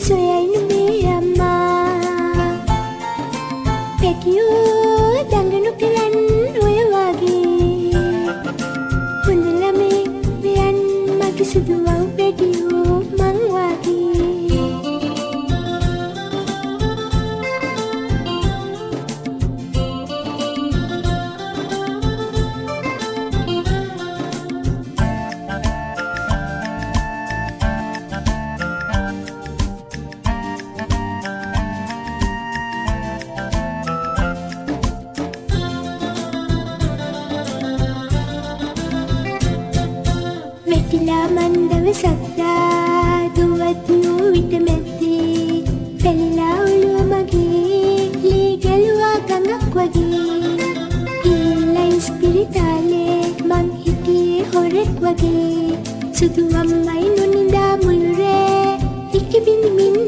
සොයයිනු මේ අම්මා පැටියෝ දඟනු කරන්න ඔය වගේ හොඳ ළමෙක් වෙයන් මගේ සුදු වව් පැටියෝ මං වගේ වෙටිලා මන් දවසක්දා දුවත් නූ විට මැද්දේ පැලිලා ඔළුව මගේ ලී ගැලුවා ගඟක් වගේ ඊළඟ ස්පිරිතාලේ මං හිටියේ හොරෙක් වගේ සුදු අම්මයි නොනිදා මුළුරේ හිකි බින්දිමින්